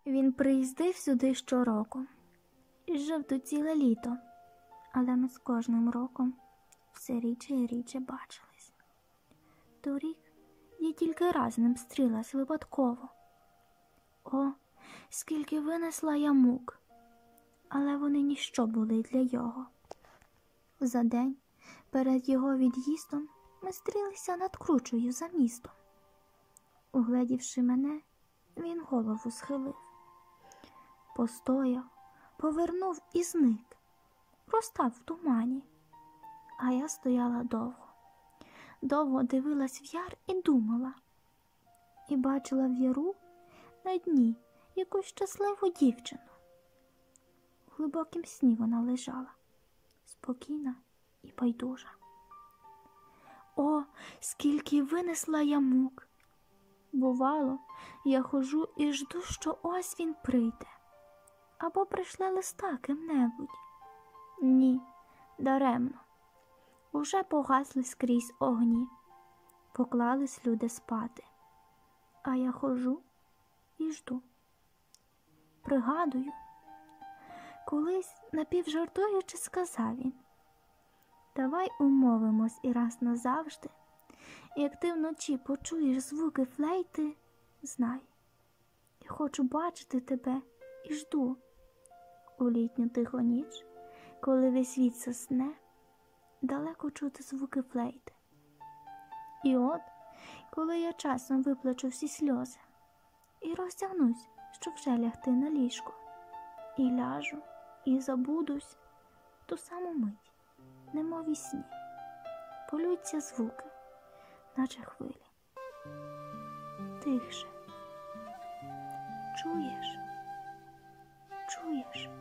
Він приїздив сюди щороку і жив тут ціле літо, але ми з кожним роком все рідше і рідше бачились. Торік я тільки раз з ним стрілась випадково. О, скільки винесла я мук, але вони ніщо були для його. За день перед його від'їздом ми стрілися над кручею за містом. Угледівши мене, він голову схилив. Постояв, повернув і зник, розтав в тумані. А я стояла довго. Довго дивилась в яр і думала. І бачила в яру на дні якусь щасливу дівчину. У глибокім сні вона лежала, спокійна і байдужа. О, скільки винесла я мук! Бувало, я ходжу і жду, що ось він прийде. Або прийшле листа ким-небудь. Ні, даремно. Уже погасли скрізь огні, поклались люди спати. А я ходжу і жду. Пригадую, колись напівжартуючи сказав він: давай умовимось і раз назавжди, як ти вночі почуєш звуки флейти, знай, я хочу бачити тебе і жду. У літню тиху ніч, коли весь світ засне, далеко чути звуки флейти. І от, коли я часом виплачу всі сльози і роздягнусь, щоб вже лягти на ліжко, і ляжу, і забудусь, ту саму мить, немов і сні, полються звуки, наче хвилі. Тихше. Чуєш? Чуєш?